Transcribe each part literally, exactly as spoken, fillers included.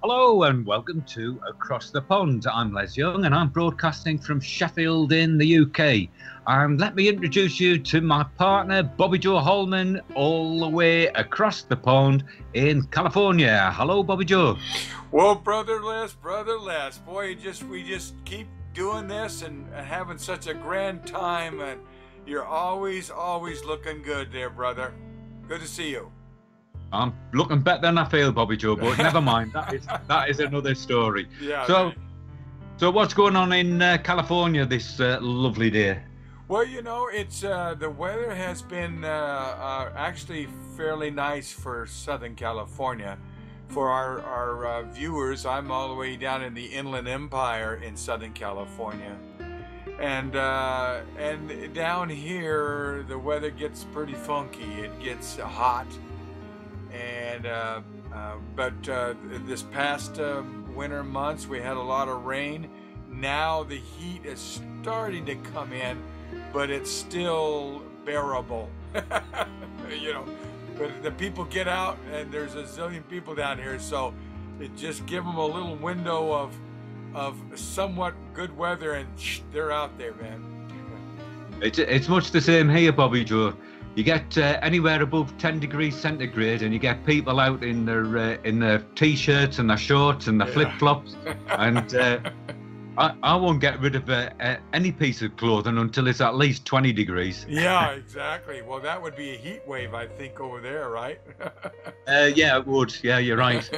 Hello and welcome to Across the Pond. I'm Les Young and I'm broadcasting from Sheffield in the U K. And let me introduce you to my partner, Bobby Joe Holman, all the way across the pond in California. Hello, Bobby Joe. Well, brother Les, brother Les, boy, just we just keep doing this and having such a grand time, and you're always, always looking good there, brother. Good to see you. I'm looking better than I feel, Bobby Joe, but never mind. That is that is another story. Yeah. So, right. so what's going on in uh, California this uh, lovely day? Well, you know, it's uh, the weather has been uh, uh, actually fairly nice for Southern California. For our our uh, viewers, I'm all the way down in the Inland Empire in Southern California, and uh, and down here the weather gets pretty funky. It gets hot. And uh, uh, but uh, this past uh, winter months we had a lot of rain. Now the heat is starting to come in, but it's still bearable. You know, but the people get out, and there's a zillion people down here, so it just give them a little window of of somewhat good weather, and shh, they're out there, man. It's it's much the same here, Bobby Joe. You get uh, anywhere above ten degrees centigrade, and you get people out in their uh, in their t-shirts and their shorts and their yeah. flip-flops, and uh, I, I won't get rid of uh, uh, any piece of clothing until it's at least twenty degrees. Yeah, exactly. Well, that would be a heat wave, I think, over there, right? uh, yeah, it would. Yeah, you're right.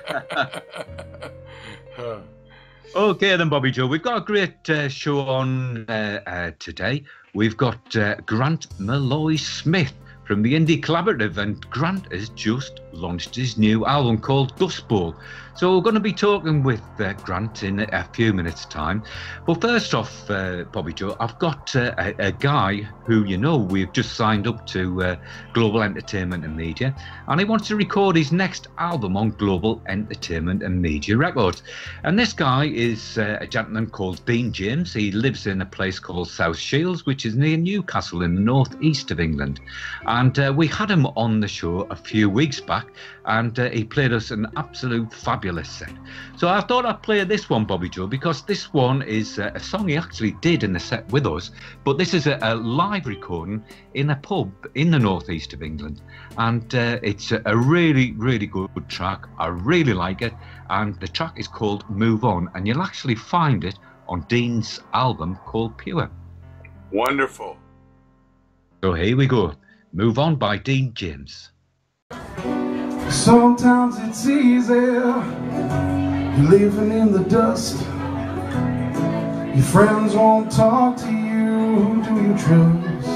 Okay then, Bobby Joe, we've got a great uh, show on uh, uh, today. We've got uh, Grant Malloy Smith from the Indie Collaborative, and Grant has just launched his new album called Dust Bowl. So we're going to be talking with uh, Grant in a few minutes' time. But first off, uh, Bobby Joe, I've got uh, a, a guy who, you know, we've just signed up to uh, Global Entertainment and Media, and he wants to record his next album on Global Entertainment and Media Records. And this guy is uh, a gentleman called Dean James. He lives in a place called South Shields, which is near Newcastle in the northeast of England. And uh, we had him on the show a few weeks back, and uh, he played us an absolute fabulous set. So I thought I'd play this one, Bobby Joe, because this one is uh, a song he actually did in the set with us, but this is a, a live recording in a pub in the northeast of England, and uh, it's a, a really, really good track. I really like it, and the track is called Move On, and you'll actually find it on Dean's album called Pure. Wonderful. So here we go. Move On by Dean James. Sometimes it's easy, you're living in the dust. Your friends won't talk to you, who do you trust?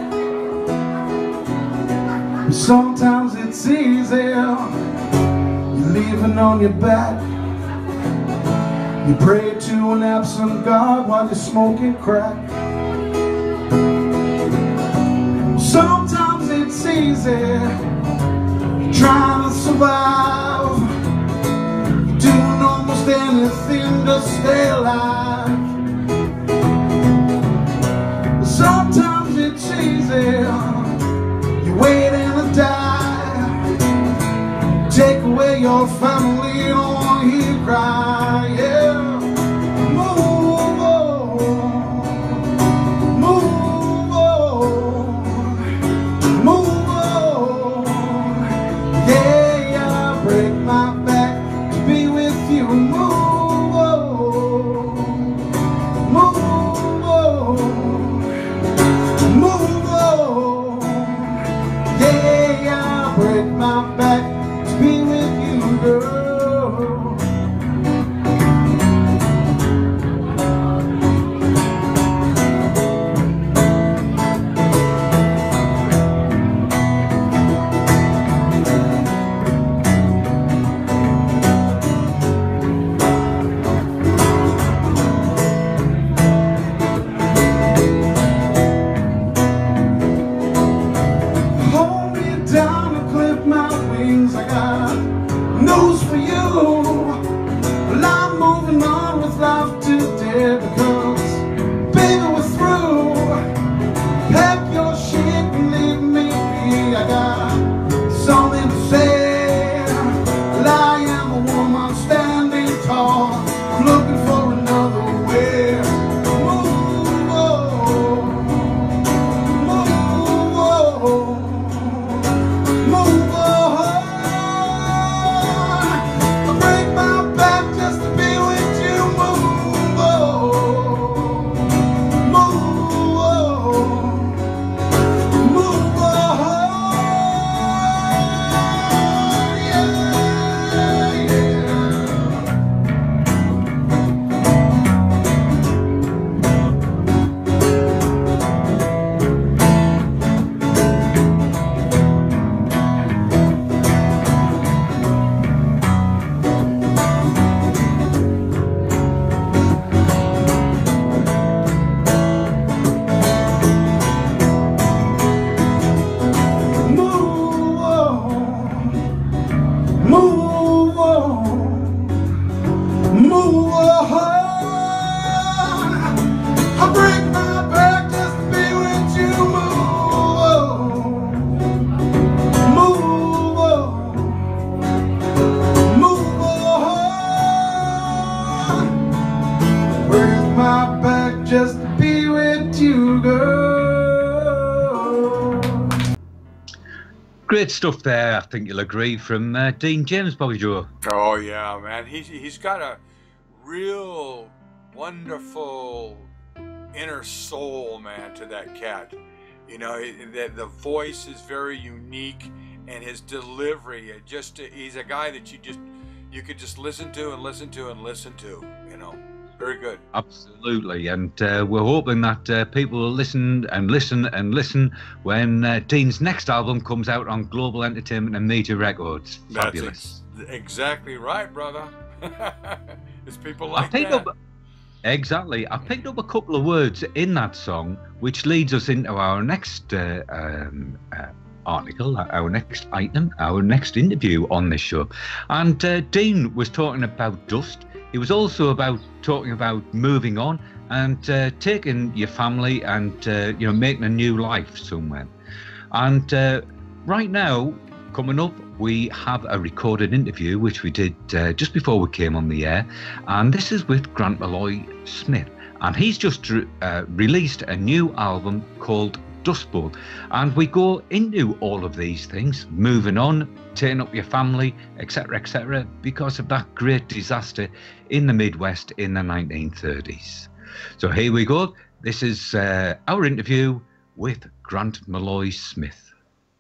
Sometimes it's easy, you're living on your back. You pray to an absent God while you're smoking crack. Sometimes it's easy, trying to survive, doing almost anything to stay alive. Sometimes it's easy, you're waiting to die. Take away your family, you don't want to hear you cry. Yeah. Move on, move on, move on. Yeah, yeah, break my back to be with you. Move on, move on, move on. Yeah, yeah, break my back to be with you, girl. Something to say, well, I am a woman standing great stuff there, I think you'll agree, from uh, Dean James, Bobby Joe. Oh yeah, man. He's he's got a real wonderful inner soul, man, to that cat. You know, the the voice is very unique, and his delivery, it just he's a guy that you just you could just listen to and listen to and listen to. You know. Very good. Absolutely, and uh, we're hoping that uh, people will listen and listen and listen when uh, Dean's next album comes out on Global Entertainment and Media Records. That's Fabulous. Ex exactly right, brother. It's people like I picked that. Up, exactly. I picked up a couple of words in that song, which leads us into our next uh, um, uh, article, our next item, our next interview on this show. And uh, Dean was talking about dust. He was also about talking about moving on and uh, taking your family and uh, you know, making a new life somewhere. And uh, right now, coming up, we have a recorded interview which we did uh, just before we came on the air, and this is with Grant Maloy Smith, and he's just re uh, released a new album called Dust Bowl, and we go into all of these things, moving on, taking up your family, etc, etc, because of that great disaster in the Midwest in the nineteen thirties. So here we go. This is uh, our interview with Grant Maloy Smith.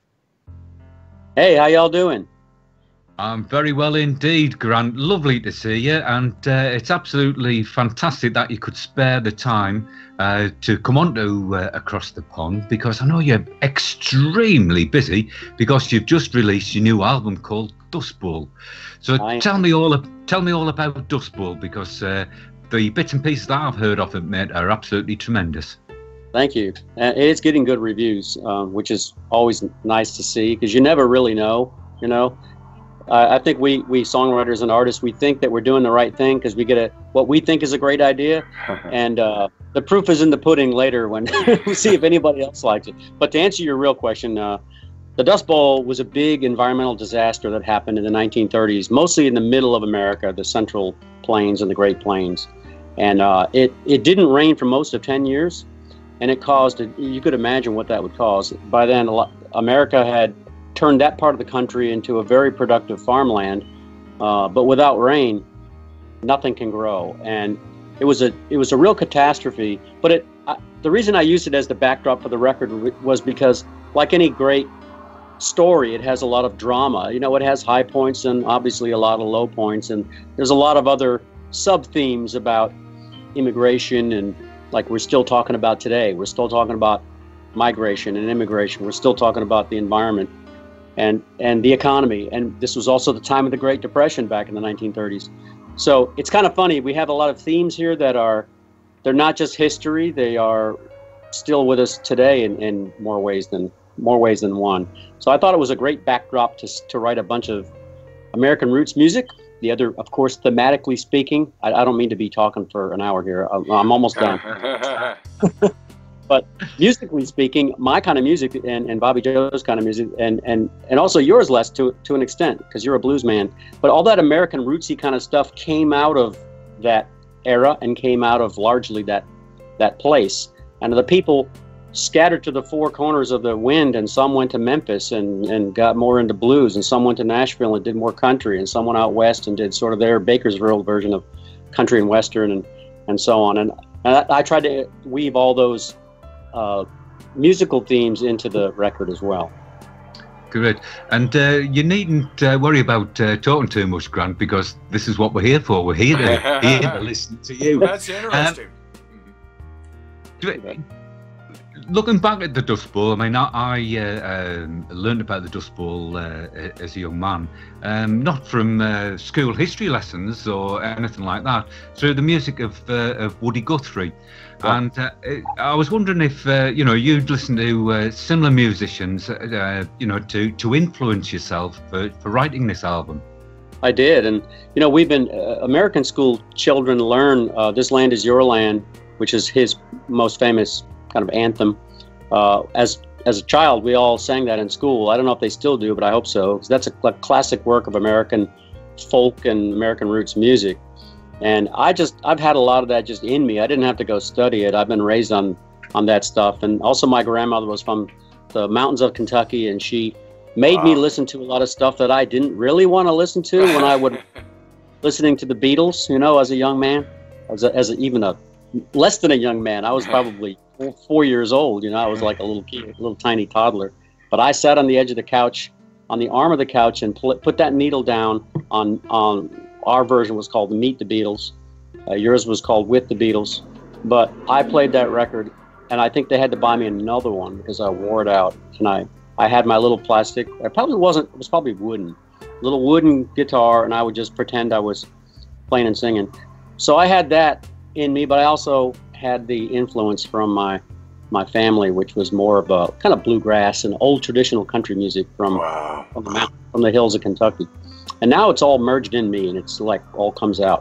Hey, how y'all doing? I'm very well indeed, Grant. Lovely to see you, and uh, it's absolutely fantastic that you could spare the time uh, to come on to uh, Across the Pond, because I know you're extremely busy because you've just released your new album called Dust Bowl. So I tell me all tell me all about Dust Bowl, because uh, the bits and pieces that I've heard of it, mate, are absolutely tremendous. Thank you. Uh, It's getting good reviews, um, which is always nice to see, because you never really know, you know. Uh, I think we, we songwriters and artists, we think that we're doing the right thing because we get a what we think is a great idea, and uh, the proof is in the pudding later when we see if anybody else likes it. But to answer your real question, uh, the Dust Bowl was a big environmental disaster that happened in the nineteen thirties, mostly in the middle of America, the Central Plains and the Great Plains. And uh, it, it didn't rain for most of ten years, and it caused, you could imagine what that would cause. By then, a lot, America had turned that part of the country into a very productive farmland, uh, but without rain, nothing can grow. And it was a it was a real catastrophe. But it I, the reason I used it as the backdrop for the record was because, like any great story, it has a lot of drama. You know, it has high points and obviously a lot of low points, and there's a lot of other sub themes about immigration, and like we're still talking about today. We're still talking about migration and immigration. We're still talking about the environment and and the economy. And this was also the time of the Great Depression back in the nineteen thirties. So it's kind of funny. We have a lot of themes here that are, they're not just history. They are still with us today in, in more ways than more ways than one. So I thought it was a great backdrop to to write a bunch of American roots music. The other, of course, thematically speaking, I, I don't mean to be talking for an hour here. I'm, I'm almost done. But musically speaking, my kind of music and, and Bobby Joe's kind of music, and and and also yours, Les, to to an extent, because you're a blues man. But all that American rootsy kind of stuff came out of that era and came out of largely that that place. And the people scattered to the four corners of the wind, and some went to Memphis and and got more into blues, and some went to Nashville and did more country, and some went out west and did sort of their Bakersfield version of country and western, and and so on. And, and I, I tried to weave all those Uh, musical themes into the record as well. Great. And uh, you needn't uh, worry about uh, talking too much, Grant, because this is what we're here for. We're here to, here to listen to you. That's interesting. Um, looking back at the Dust Bowl, I mean, I, I uh, um, learned about the Dust Bowl uh, as a young man, um, not from uh, school history lessons or anything like that, through the music of, uh, of Woody Guthrie. And uh, I was wondering if uh, you know, you'd listen to uh, similar musicians, uh, you know, to to influence yourself for, for writing this album. I did, and you know, we've been uh, American school children learn uh, "This Land Is Your Land," which is his most famous kind of anthem. Uh, as as a child, we all sang that in school. I don't know if they still do, but I hope so, because that's a, a classic work of American folk and American roots music. And I just, I've had a lot of that just in me. I didn't have to go study it. I've been raised on, on that stuff. And also my grandmother was from the mountains of Kentucky, and she made Wow. me listen to a lot of stuff that I didn't really want to listen to when I would listening to the Beatles, you know, as a young man, as a, as a, even a less than a young man. I was probably four, four years old, you know, I was like a little kid, a little tiny toddler. But I sat on the edge of the couch, on the arm of the couch, and pl- put that needle down on, on our version was called Meet the Beatles. Uh, yours was called With the Beatles. But I played that record, and I think they had to buy me another one because I wore it out. And I, I had my little plastic, it probably wasn't, it was probably wooden, little wooden guitar, and I would just pretend I was playing and singing. So I had that in me, but I also had the influence from my my family, which was more of a kind of bluegrass and old traditional country music from, Wow. from, the, mount, from the hills of Kentucky. And now it's all merged in me, and it's like all comes out.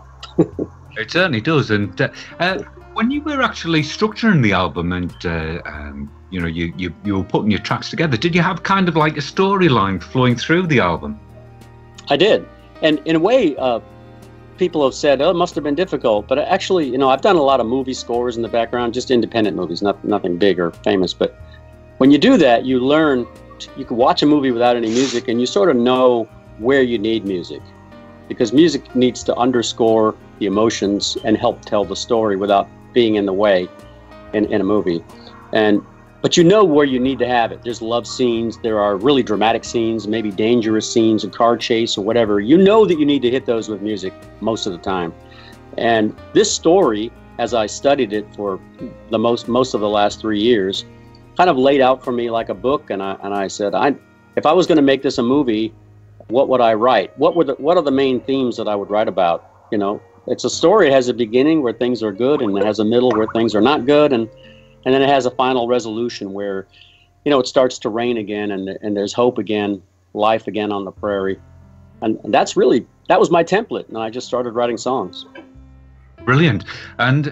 It certainly does. And uh, uh, when you were actually structuring the album and uh, um, you know you, you you were putting your tracks together, did you have kind of like a storyline flowing through the album? I did. And in a way, uh, people have said, oh, it must have been difficult. But actually, you know, I've done a lot of movie scores in the background, just independent movies, not, nothing big or famous. But when you do that, you learn, you can watch a movie without any music, and you sort of know where you need music. Because music needs to underscore the emotions and help tell the story without being in the way in, in a movie. And But you know where you need to have it. There's love scenes, there are really dramatic scenes, maybe dangerous scenes, a car chase or whatever. You know that you need to hit those with music most of the time. And this story, as I studied it for the most most of the last three years, kind of laid out for me like a book. And I and I said, I if I was going to make this a movie, what would I write? What were the what are the main themes that I would write about? You know, it's a story. It has a beginning where things are good, and it has a middle where things are not good, and And then it has a final resolution where, you know, it starts to rain again, and and there's hope again, life again on the prairie. And, and that's really, that was my template. And I just started writing songs. Brilliant. And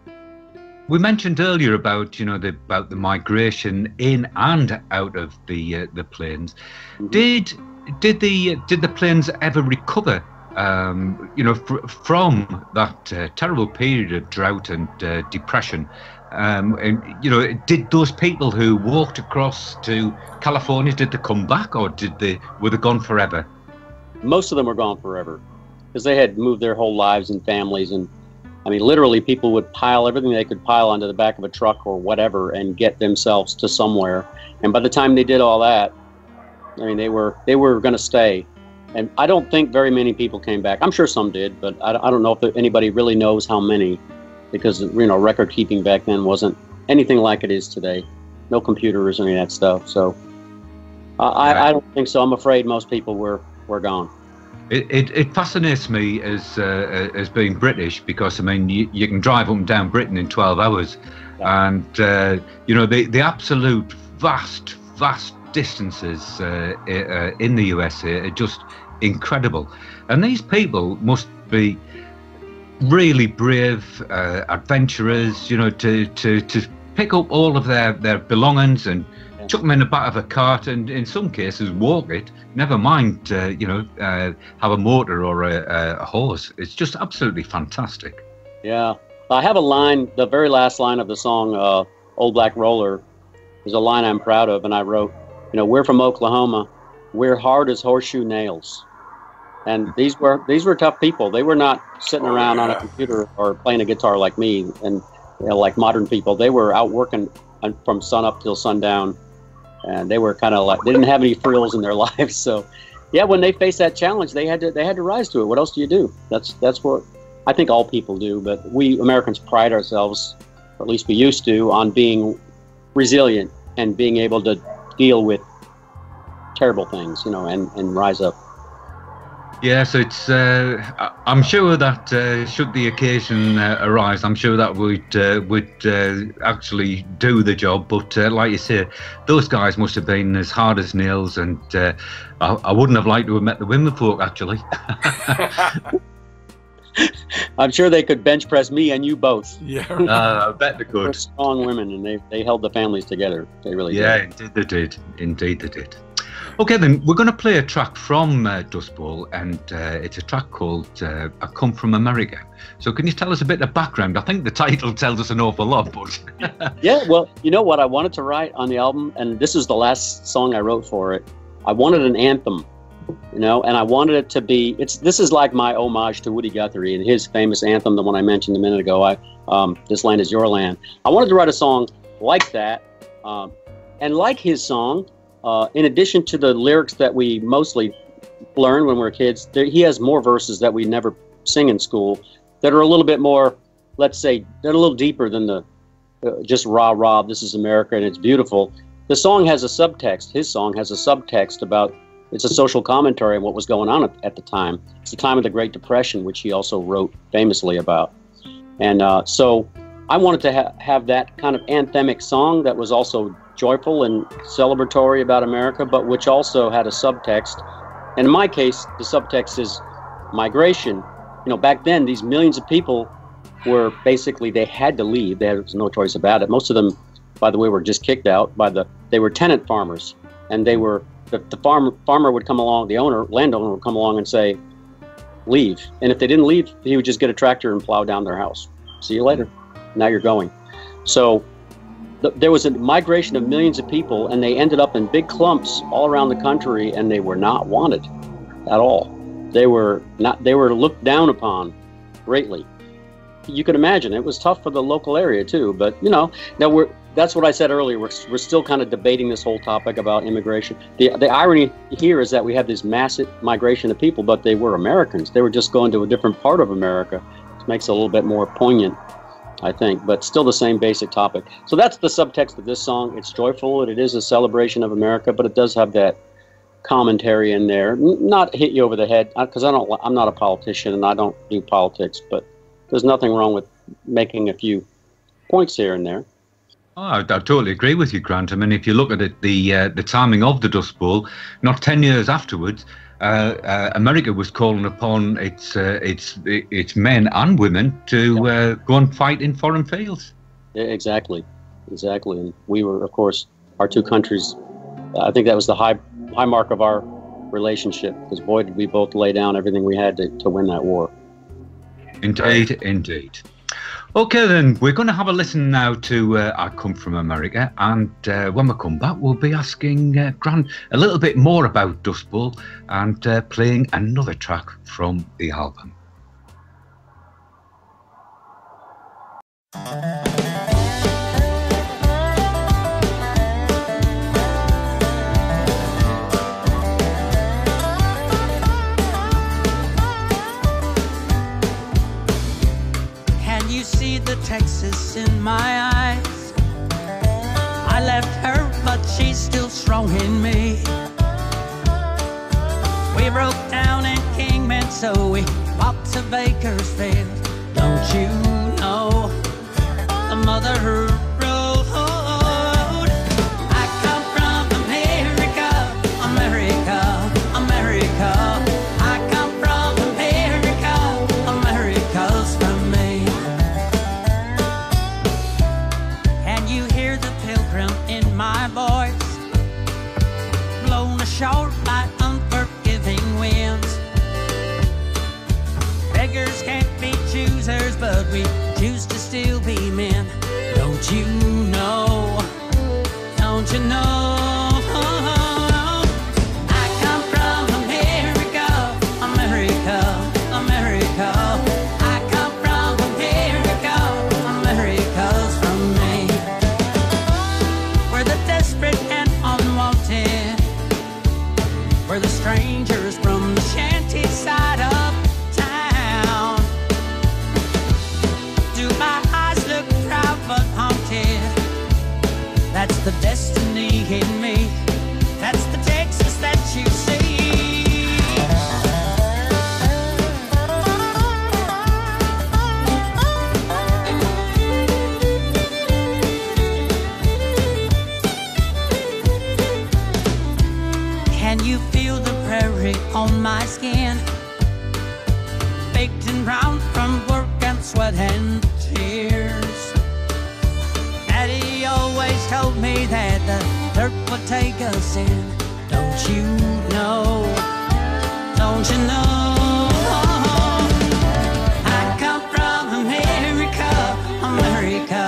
we mentioned earlier about, you know, the, about the migration in and out of the uh, the plains. Mm-hmm. Did did the did the plains ever recover, um, you know, fr- from that uh, terrible period of drought and uh, depression? Um, and you know, did those people who walked across to California, did they come back, or did they were they gone forever? Most of them were gone forever, because they had moved their whole lives and families, and I mean, literally, people would pile everything they could pile onto the back of a truck or whatever, and get themselves to somewhere. And by the time they did all that, I mean, they were they were going to stay. And I don't think very many people came back. I'm sure some did, but I, I don't know if anybody really knows how many. Because, you know, record keeping back then wasn't anything like it is today. No computers or any of that stuff. So uh, I, I don't think so. I'm afraid most people were, were gone. It, it, it fascinates me as uh, as being British, because, I mean, you, you can drive up and down Britain in twelve hours. Yeah. And, uh, you know, the, the absolute vast, vast distances uh, uh, in the U S A are just incredible. And these people must be really brave uh, adventurers, you know, to, to, to pick up all of their, their belongings and yeah. chuck them in the back of a cart, and in some cases walk it, never mind, uh, you know, uh, have a motor or a, a horse. It's just absolutely fantastic. Yeah. I have a line, the very last line of the song, uh, Old Black Roller, is a line I'm proud of, and I wrote, you know, we're from Oklahoma, we're hard as horseshoe nails. And these were these were tough people. They were not sitting oh, around yeah. on a computer or playing a guitar like me, and you know, like modern people. They were out working from sun up till sundown, and they were kind of like, they didn't have any frills in their lives. So, yeah, when they faced that challenge, they had to they had to rise to it. What else do you do? That's that's what I think all people do. But we Americans pride ourselves, or at least we used to, on being resilient and being able to deal with terrible things, you know, and, and rise up. Yes, it's. Uh, I'm sure that uh, should the occasion uh, arise, I'm sure that would uh, would uh, actually do the job. But uh, like you say, those guys must have been as hard as nails, and uh, I, I wouldn't have liked to have met the women folk actually. I'm sure they could bench press me and you both. Yeah, uh, I bet they could. They're strong women, and they they held the families together. They really yeah, did. indeed they did. Indeed they did. Okay, then we're going to play a track from uh, Dust Bowl, and uh, it's a track called uh, I Come From America. So can you tell us a bit of background? I think the title tells us an awful lot, but... Yeah, well, you know what I wanted to write on the album, and this is the last song I wrote for it, I wanted an anthem, you know, and I wanted it to be, it's, this is like my homage to Woody Guthrie and his famous anthem, the one I mentioned a minute ago, I, um, This Land Is Your Land. I wanted to write a song like that, um, and like his song, uh, in addition to the lyrics that we mostly learned when we were kids, there, he has more verses that we never sing in school that are a little bit more, let's say, they're a little deeper than the uh, just rah rah, this is America and it's beautiful. The song has a subtext, his song has a subtext about, it's a social commentary on what was going on at, at the time. It's the time of the Great Depression, which he also wrote famously about. And uh, so I wanted to ha have that kind of anthemic song that was also joyful and celebratory about America, but which also had a subtext. And in my case, the subtext is migration. You know, back then, these millions of people were basically, they had to leave. There was no choice about it. Most of them, by the way, were just kicked out by the, they were tenant farmers. And they were, the, the farm, farmer would come along, the owner, landowner would come along and say, leave. And if they didn't leave, he would just get a tractor and plow down their house. See you later. Now you're going. So th there was a migration of millions of people, and they ended up in big clumps all around the country, and they were not wanted at all. They were not, they were looked down upon greatly. You can imagine it was tough for the local area too, but you know, now we're, that's what I said earlier. We're, we're still kind of debating this whole topic about immigration. The, the irony here is that we have this massive migration of people, but they were Americans. They were just going to a different part of America. It makes it a little bit more poignant, I think, but still the same basic topic. So that's the subtext of this song. It's joyful, and it is a celebration of America, but it does have that commentary in there. N not hit you over the head, because I don't, I'm not a politician and I don't do politics, but there's nothing wrong with making a few points here and there. Oh, I, I totally agree with you, Grant. I mean, if you look at it, the uh, the timing of the Dust Bowl, not ten years afterwards, uh, uh, America was calling upon its uh, its its men and women to uh, go and fight in foreign fields. Yeah, exactly, exactly. And we were, of course, our two countries. I think that was the high high mark of our relationship, because boy, did we both lay down everything we had to, to win that war. Indeed, indeed. Okay, then, we're going to have a listen now to uh, I Come From America, and uh, when we come back, we'll be asking uh, Grant a little bit more about Dust Bowl and uh, playing another track from the album. The Texas in my eyes. I left her, but she's still strong in me. We broke down in Kingman, so we walked to Bakersfield. Don't you know the mother road? I come from America, America, America. I come from America, America's from me. In my voice, blown ashore by unforgiving winds. Beggars can't be choosers, but we choose to still be men. Don't you know? Don't you know? I come from America, America, America. I come from America, America's from me. Desperate and unwanted, we're the strangers from the shanty side of town. Do my eyes look proud but haunted? That's the destiny in me. That's the Texas that you see. Can you feel the prairie on my skin? Baked and brown from work and sweat and tears. Daddy always told me that the dirt would take us in. Don't you know? Don't you know? I come from America, America,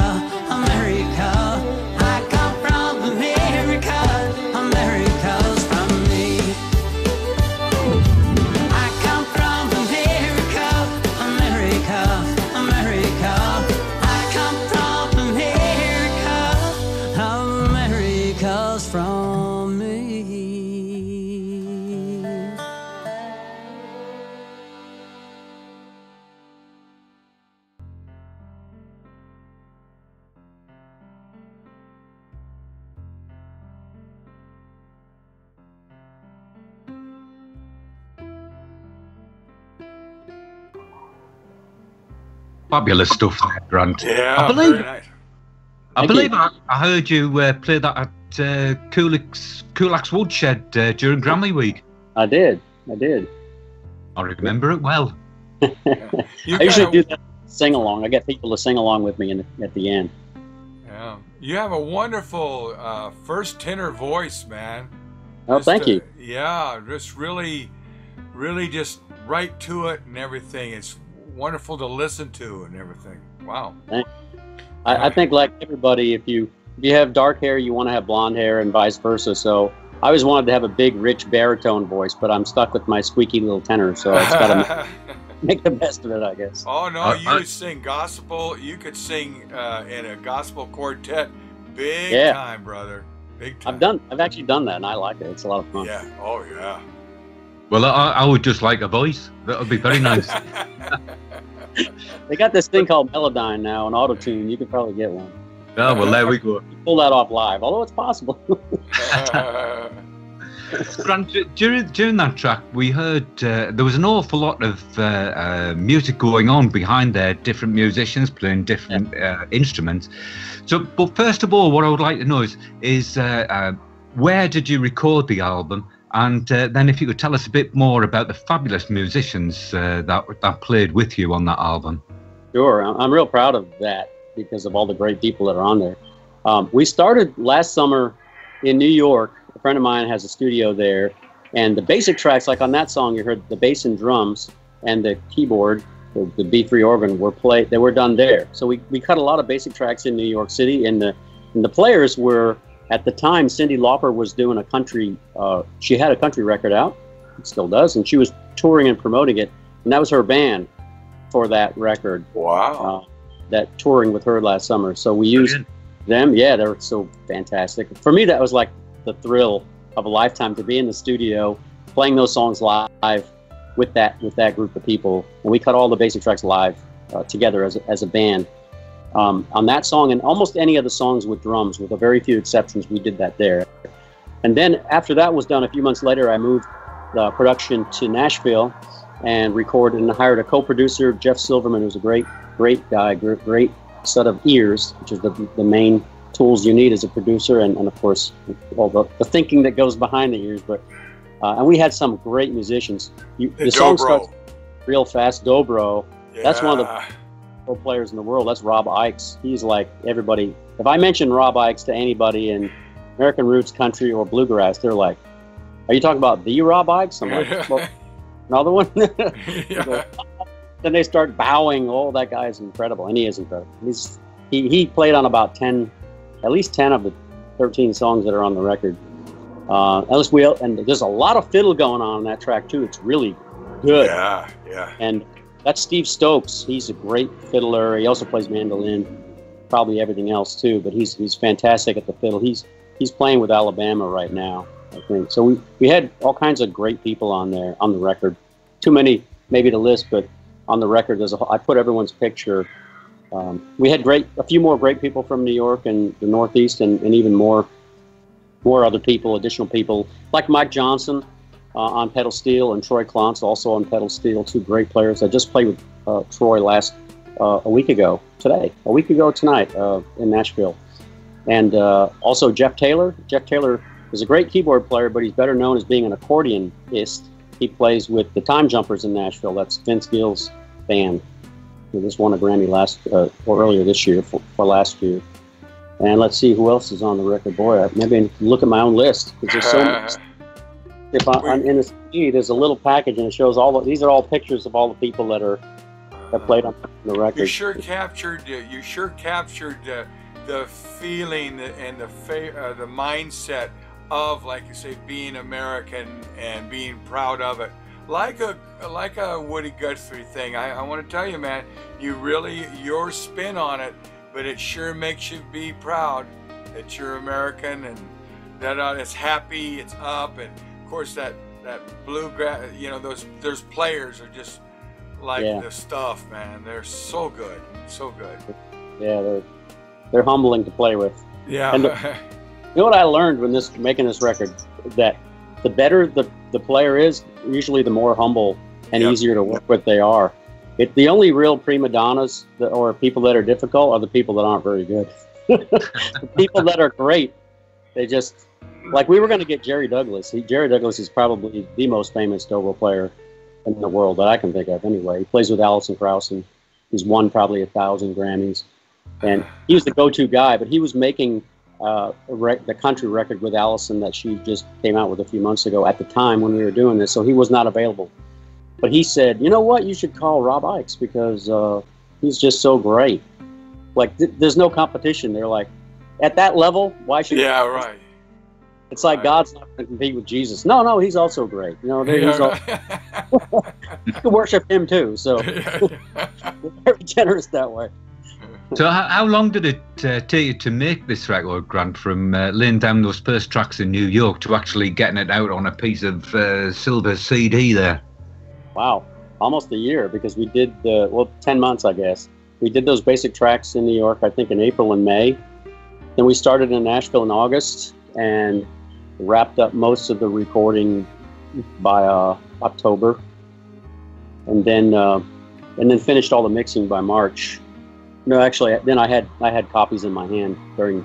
America. I come from America, America's from me. Fabulous stuff there, Grant. Yeah, I believe, very nice. I, Thank believe you. I, I heard you uh, play that at uh, Kulak's, Kulak's Woodshed uh, during Grammy Week. I did. I did. I remember it well. You I usually got a- do that sing along. I get people to sing along with me in the, at the end. Yeah, you have a wonderful uh, first tenor voice, man. Oh, Just, thank uh, you. Yeah, just really, really just right to it and everything. It's wonderful to listen to and everything. Wow. I, I think like everybody, if you if you have dark hair, you want to have blonde hair, and vice versa. So I always wanted to have a big, rich baritone voice, but I'm stuck with my squeaky little tenor, so it's got to make the best of it, I guess. Oh no, Uh, you I- sing gospel. You could sing uh, in a gospel quartet, big Yeah. time, brother. Big time. I've done. I've actually done that, and I like it. It's a lot of fun. Yeah. Oh yeah. Well, I, I would just like a voice. That would be very nice. They got this thing called Melodyne now, an auto tune. You could probably get one. Oh, well, there we go. You pull that off live, although it's possible. Grant, d- during, during that track, we heard uh, there was an awful lot of uh, uh, music going on behind there, different musicians playing different uh, instruments. So, but first of all, what I would like to know is, is uh, uh, where did you record the album? And uh, then if you could tell us a bit more about the fabulous musicians uh, that, that played with you on that album. Sure, I'm I'm real proud of that because of all the great people that are on there. Um, we started last summer in New York. A friend of mine has a studio there, and the basic tracks, like on that song, you heard the bass and drums and the keyboard, the, the B three organ, were played. They were done there. So we, we cut a lot of basic tracks in New York City, and the and the players were at the time. Cyndi Lauper was doing a country. Uh, she had a country record out, it still does, and she was touring and promoting it, and that was her band for that record. Wow. Uh, that touring with her last summer. So we used Brilliant. them. Yeah, they were so fantastic. For me, that was like the thrill of a lifetime to be in the studio playing those songs live with that with that group of people. And we cut all the basic tracks live uh, together as a, as a band. Um, on that song and almost any of the songs with drums, with a very few exceptions, we did that there. And then after that was done, a few months later, I moved the production to Nashville and recorded and hired a co-producer, Jeff Silverman, who's a great, great guy, great, great set of ears, which is the, the main tools you need as a producer, and, and of course, all the, the thinking that goes behind the ears. But uh, and we had some great musicians. You, The the song Dobro. starts real fast. Dobro, that's one of the Yeah. pro players in the world. That's Rob Ickes. He's like everybody. If I mention Rob Ickes to anybody in American roots country or bluegrass, they're like, "Are you talking about the Rob Ickes?" I'm like, well, another one. Yeah. Then they start bowing. Oh, that guy is incredible, and he is incredible. He's he, he played on about ten, at least ten of the thirteen songs that are on the record. Uh, Ellis Wheel, and there's a lot of fiddle going on in that track too. It's really good. Yeah. Yeah. And that's Steve Stokes. He's a great fiddler. He also plays mandolin, probably everything else too. But he's he's fantastic at the fiddle. He's he's playing with Alabama right now, I think. So we, we had all kinds of great people on there on the record. Too many maybe to list, but on the record, there's a, I put everyone's picture. Um, we had great a few more great people from New York and the Northeast, and, and even more more other people, additional people like Mike Johnson. Uh, on pedal steel, and Troy Klontz also on pedal steel, two great players. I just played with uh, Troy last uh, a week ago today, a week ago tonight uh, in Nashville. And uh, also Jeff Taylor. Jeff Taylor is a great keyboard player, but he's better known as being an accordionist. He plays with the Time Jumpers in Nashville. That's Vince Gill's band. He just won a Grammy last uh, or earlier this year for, for last year. And let's see who else is on the record. Boy, I, maybe I need to look at my own list because there's so much. If I, I'm in the C D, there's a little package and it shows all the, these are all pictures of all the people that are that played on the record. You sure captured. Uh, you sure captured uh, the feeling and the fa- uh, the mindset of, like you say, being American and being proud of it, like a like a Woody Guthrie thing. I, I want to tell you, man, you really your spin on it, but it sure makes you be proud that you're American and that uh, it's happy, it's up, and of course that that bluegrass. You know, those those players are just like Yeah. the stuff, man. They're so good, so good. Yeah, they're they're humbling to play with. Yeah. And the- You know what I learned when this making this record, that the better the, the player is, usually the more humble and Yep. easier to work with they are. It, the only real prima donnas that, or people that are difficult are the people that aren't very good. The people that are great, they just, like we were going to get Jerry Douglas. He, Jerry Douglas is probably the most famous dobro player in the world that I can think of anyway. He plays with Alison Krauss, and he's won probably a thousand Grammys. And he was the go-to guy, but he was making uh, a rec- the country record with Alison that she just came out with a few months ago at the time when we were doing this, so he was not available. But he said, you know what, you should call Rob Ickes because uh, he's just so great. Like, th- there's no competition. They're like, at that level, why should Yeah, you? right. It's like Right. God's not going to compete with Jesus. No, no, he's also great. You know, he's Yeah, all, right. you can worship him too. So we're very generous that way. So how, how long did it uh, take you to make this record, Grant, from uh, laying down those first tracks in New York to actually getting it out on a piece of uh, silver C D there? Wow, almost a year because we did, uh, well, ten months, I guess. We did those basic tracks in New York, I think, in April and May. Then we started in Nashville in August and wrapped up most of the recording by uh, October, and then uh, and then finished all the mixing by March. No, actually, then I had I had copies in my hand during.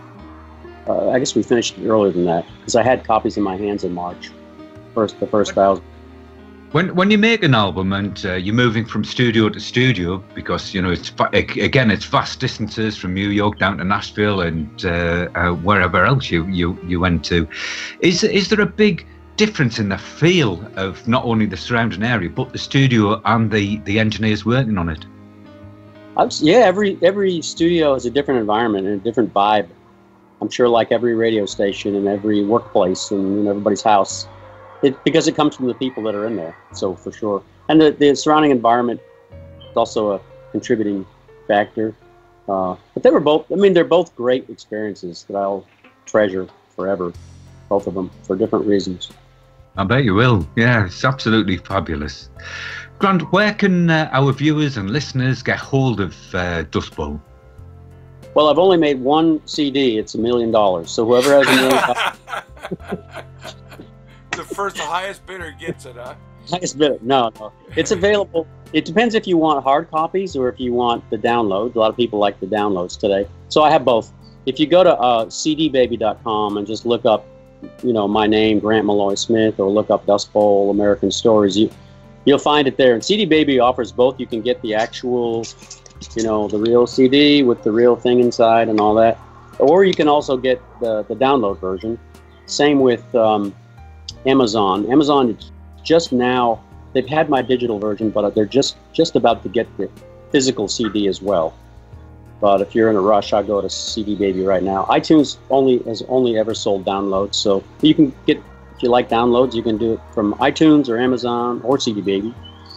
Uh, I guess we finished earlier than that because I had copies in my hands in March, first the first thousand. When when you make an album and uh, you're moving from studio to studio, because you know it's va- again it's vast distances from New York down to Nashville and uh, uh, wherever else you, you you went to, is is there a big difference in the feel of not only the surrounding area but the studio and the, the engineers working on it? I've, yeah, every every studio has a different environment and a different vibe. I'm sure, like every radio station and every workplace and in everybody's house. It, because it comes from the people that are in there, so for sure. And the, the surrounding environment is also a contributing factor. Uh, but they were both, I mean, they're both great experiences that I'll treasure forever, both of them, for different reasons. I bet you will. Yeah, it's absolutely fabulous. Grant, where can uh, our viewers and listeners get hold of uh, Dust Bowl? Well, I've only made one C D. It's a million dollars. So whoever has a million dollars... The first, the highest bidder gets it, huh? Highest bidder. No, no. It's available. It depends if you want hard copies or if you want the download. A lot of people like the downloads today. So I have both. If you go to uh, c d baby dot com and just look up, you know, my name, Grant Malloy Smith, or look up Dust Bowl, American Stories, you, you'll find it there. And C D Baby offers both. You can get the actual, you know, the real C D with the real thing inside and all that. Or you can also get the, the download version. Same with um, Amazon. Amazon just now, they've had my digital version, but they're just, just about to get the physical C D as well. But if you're in a rush, I'll go to C D Baby right now. iTunes only has only ever sold downloads, so you can get, if you like downloads, you can do it from iTunes or Amazon or C D Baby,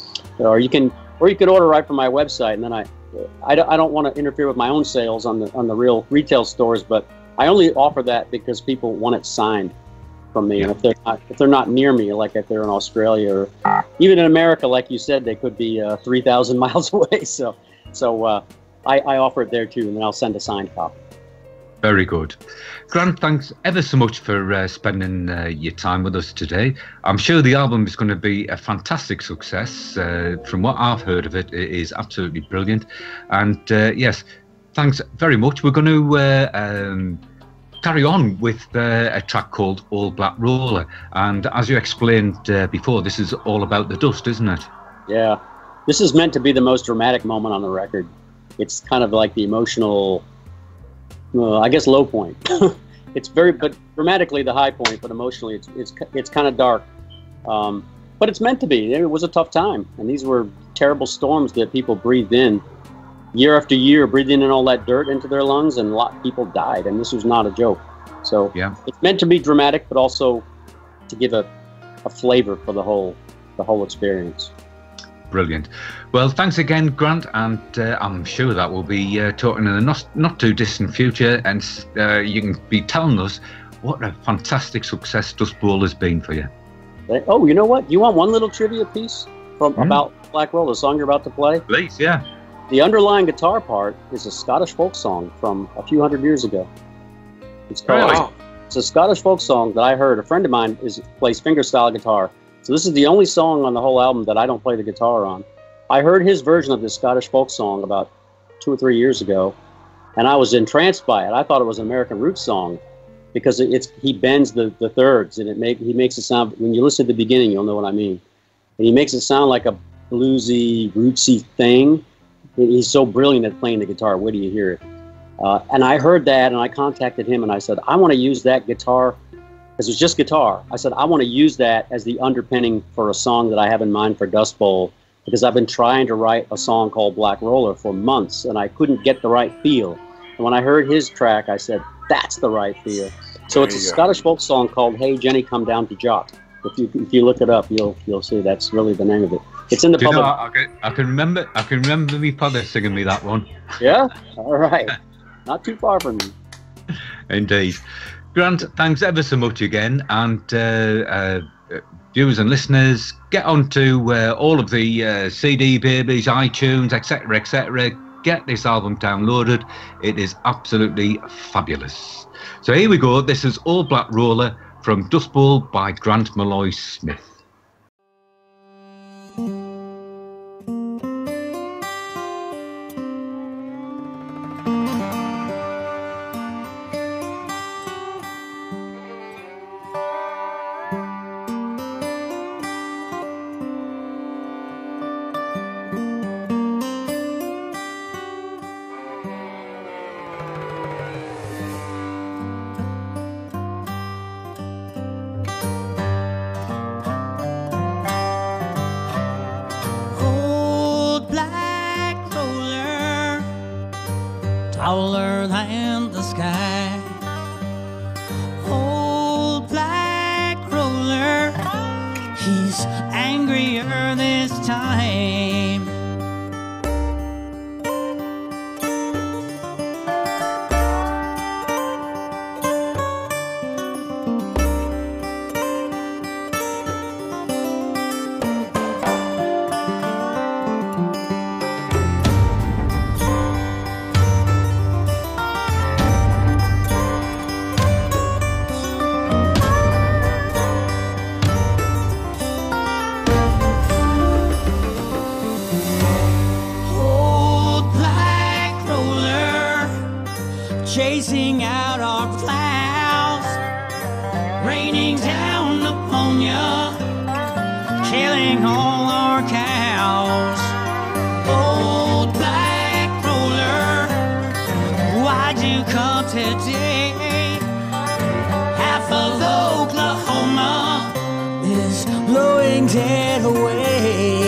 or you can, or you can order right from my website. And then I, I don't, I don't want to interfere with my own sales on the on the real retail stores, but I only offer that because people want it signed from me. And if they're not, if they're not near me, like if they're in Australia or even in America, like you said, they could be uh, three thousand miles away. So, so uh, I, I offer it there too, and then I'll send a signed copy. Very good. Grant, thanks ever so much for uh, spending uh, your time with us today. I'm sure the album is going to be a fantastic success. Uh, from what I've heard of it, it is absolutely brilliant. And uh, yes, thanks very much. We're going to uh, um, carry on with uh, a track called All Black Roller. And as you explained uh, before, this is all about the dust, isn't it? Yeah. This is meant to be the most dramatic moment on the record. It's kind of like the emotional... Uh, I guess low point. It's very, but dramatically the high point, but emotionally it's it's it's kind of dark. Um, but it's meant to be. It was a tough time, and these were terrible storms that people breathed in, year after year, breathing in all that dirt into their lungs, and a lot of people died. And this was not a joke. So yeah, it's meant to be dramatic, but also to give a, a flavor for the whole the whole experience. Brilliant. Well, thanks again, Grant, and uh, I'm sure that we'll be uh, talking in the not, not too distant future, and uh, you can be telling us what a fantastic success Dust Bowl has been for you. Oh, you know what? You want one little trivia piece from mm. about Black Roll, the song you're about to play? Please, yeah. The underlying guitar part is a Scottish folk song from a few hundred years ago. It's called, really? It's a Scottish folk song that I heard. A friend of mine is plays fingerstyle guitar. So this is the only song on the whole album that I don't play the guitar on. I heard his version of this Scottish folk song about two or three years ago, and I was entranced by it. I thought it was an American roots song because it, it's he bends the, the thirds, and it make he makes it sound. When you listen to the beginning, you'll know what I mean. And he makes it sound like a bluesy, rootsy thing. He's so brilliant at playing the guitar. Where do you hear it? Uh, and I heard that, and I contacted him, and I said, I want to use that guitar, because it's just guitar. I said, I want to use that as the underpinning for a song that I have in mind for Dust Bowl, because I've been trying to write a song called Black Roller for months, and I couldn't get the right feel. And when I heard his track, I said, that's the right feel. So There it's a you go. Scottish folk song called Hey Jenny, Come Down to Jock. If you if you look it up, you'll you'll see that's really the name of it. It's in the Do you know, public. I, I, can, I can remember. I can remember me father singing me that one. Yeah? All right. Not too far from me. Indeed, Grant. Thanks ever so much again, and uh, uh, viewers and listeners, get onto uh, all of the uh, C D babies, iTunes, et cetera, et cetera. Get this album downloaded. It is absolutely fabulous. So here we go. This is Old Black Roller from Dust Bowl by Grant Malloy Smith. Old black roller, taller than the sky. Old black roller, he's angrier this time. Old black roller, chasing out our clouds, raining down upon ya, killing all our cows. Old black roller, why'd you come today? Half of Oklahoma is blowing dead away.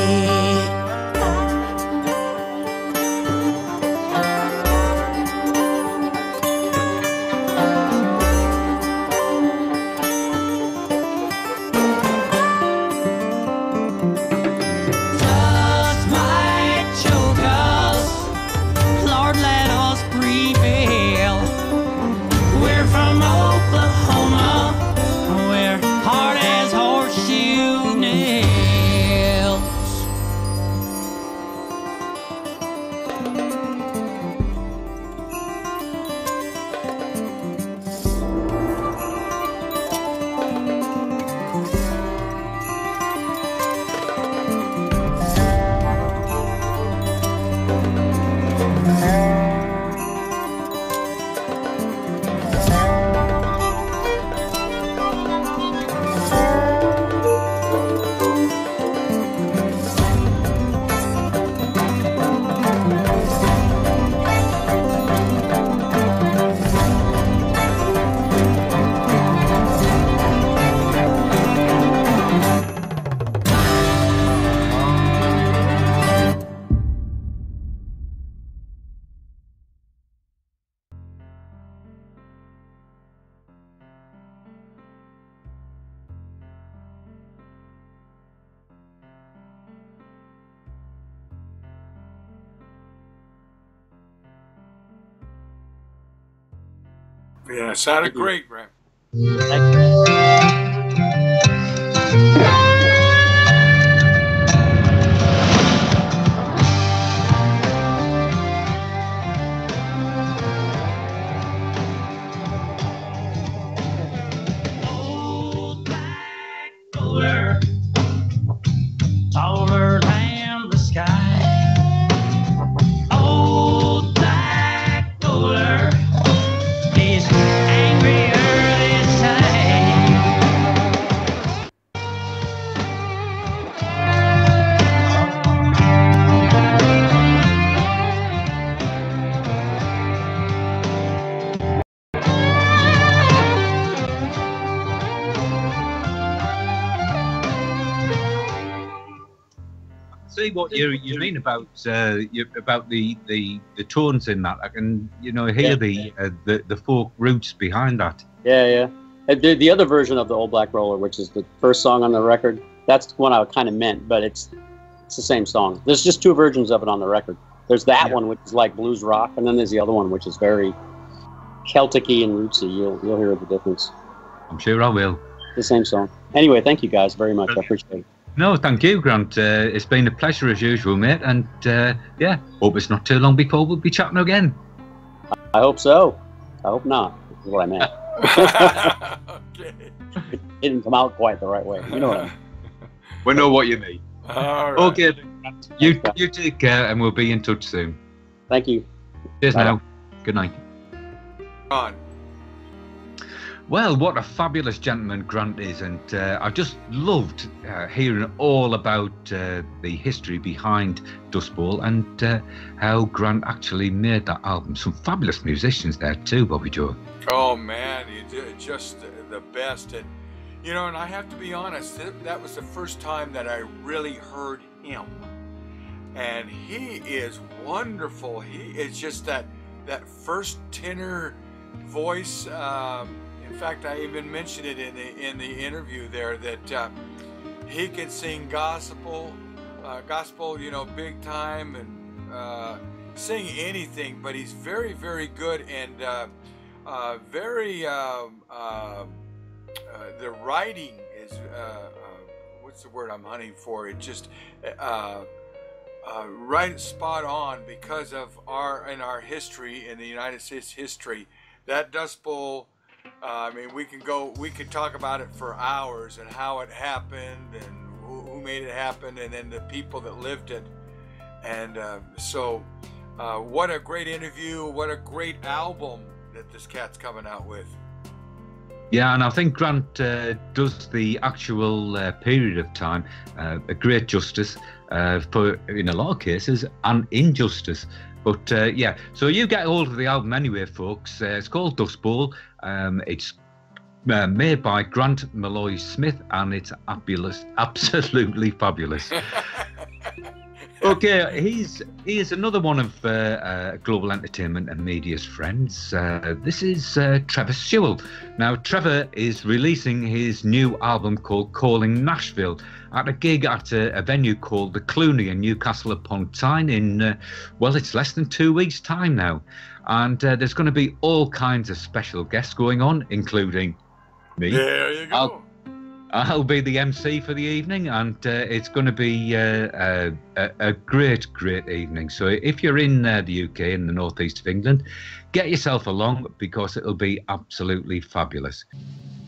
Just might choke us, Lord, let us prevail. We're from Oklahoma, we're hard as horseshoe nails. Yeah, sounded great, Grant. Old black roller, taller than the sky. see what you you mean about uh, you, about the, the the tones in that. I can you know hear Yeah. the, uh, the the folk roots behind that. Yeah, yeah. And The, the other version of the Old Black Roller, which is the first song on the record, that's the one I kind of meant, but it's it's the same song. There's just two versions of it on the record. There's that Yeah. one, which is like blues rock, and then there's the other one, which is very Celtic-y and rootsy. You'll you'll hear the difference. I'm sure I will. The same song. Anyway, thank you guys very much. I appreciate it. No, thank you, Grant. Uh, it's been a pleasure as usual, mate. And uh, yeah, hope it's not too long before we'll be chatting again. I hope so. I hope not. Is what I meant. Okay. It didn't come out quite the right way. You know what I mean. We know what you mean. All right. Okay, then, Grant. You you take care, and we'll be in touch soon. Thank you. Cheers Bye. now. Good night. On. Well, what a fabulous gentleman Grant is, and uh, I just loved uh, hearing all about uh, the history behind Dust Bowl and uh, how Grant actually made that album. Some fabulous musicians there too, Bobby Joe. Oh man, you did just the best, and you know, and I have to be honest, that, that was the first time that I really heard him, and he is wonderful. He is just that that first tenor voice. Um, in fact, I even mentioned it in the in the interview there that uh, he can sing gospel, uh, gospel, you know, big time, and uh, sing anything. But he's very, very good and. Uh, Uh, very, um, uh, uh, the writing is, uh, uh, what's the word I'm hunting for? It just, uh, uh, right spot on because of our, in our history, in the United States history, that Dust Bowl, uh, I mean, we can go, we could talk about it for hours and how it happened and who, who made it happen and then the people that lived it. And uh, so, uh, what a great interview, what a great album that this cat's coming out with. Yeah, and I think Grant uh, does the actual uh, period of time uh, a great justice uh, for, in a lot of cases, an injustice. But uh, yeah, so you get hold of the album anyway, folks. Uh, it's called Dust Bowl. Um, it's uh, made by Grant Malloy Smith, and it's fabulous, absolutely fabulous. Okay, he's he is another one of uh, uh, Global Entertainment and Media's friends. Uh, this is uh, Trevor Sewell. Now, Trevor is releasing his new album called Calling Nashville at a gig at a, a venue called the Clooney in Newcastle upon Tyne in, uh, well, it's less than two weeks' time now. And uh, there's going to be all kinds of special guests going on, including me. There you go. I'll, I'll be the M C for the evening, and uh, it's going to be uh, a, a great, great evening. So if you're in uh, the U K, in the northeast of England, get yourself along because it'll be absolutely fabulous.